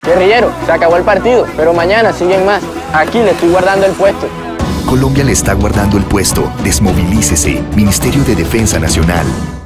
Guerrillero, se acabó el partido, pero mañana siguen más. Aquí le estoy guardando el puesto. Colombia le está guardando el puesto. Desmovilícese. Ministerio de Defensa Nacional.